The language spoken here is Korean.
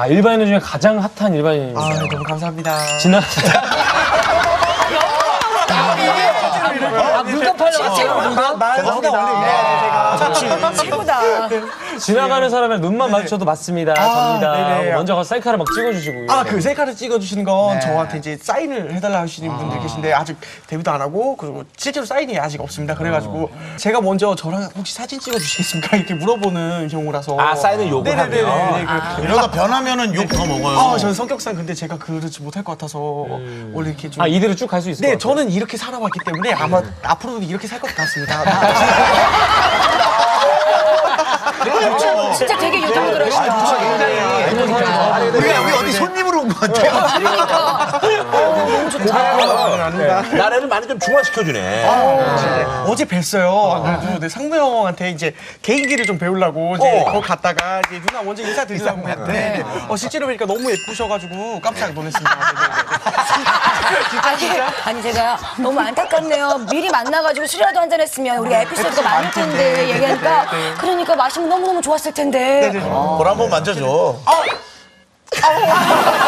아, 일반인 중에 가장 핫한 일반인이죠. 아, 너무 감사합니다. 물건 팔러 왔어요. 말보다 원래 이래야 돼, 제가. 최고다. 지나가는 사람의 눈만 마주쳐도 맞습니다. 접니다. 네네. 먼저 가서 셀카를 막 찍어주시고. 아, 그 셀카를 찍어주시는 건 저한테 이제 사인을 해달라 하시는 분들 계신데 아직 데뷔도 안 하고 그리고 실제로 사인이 아직 없습니다. 그래가지고 제가 먼저 저랑 혹시 사진 찍어주시겠습니까? 이렇게 물어보는 경우라서. 아, 사인을 요구하면. 네네네. 이러다 변하면 욕 더 먹어요. 아, 저는 성격상 근데 제가 그러지 못할 것 같아서 원래 이렇게 좀. 아, 이대로 쭉 갈 수 있을 것 네, 같아요. 저는 이렇게 살아왔기 때문에 아마 앞으로도 이렇게 살 것 같습니다. 진짜 되게 유튜브 들어오시다. 우리 어디 손님으로 온 것 같아요. 너무 좋다. 나래를 많이 좀 중화시켜주네. 어제 뵀어요. 그래도 네, 상무 형한테 이제 개인기를 좀 배우려고 이제 거기 갔다가 이제 누나 먼저 인사드리려고 했는데 실제로 뵈니까 너무 예쁘셔가지고 깜짝 놀랐습니다. 아니 제가 너무 안타깝네요. 미리 만나가지고 술이라도 한잔 했으면 우리가 에피소드가 많을 텐데 얘기하니까 그러니까 마시면 너무너무 좋았을 텐데. 볼 한번 만져줘.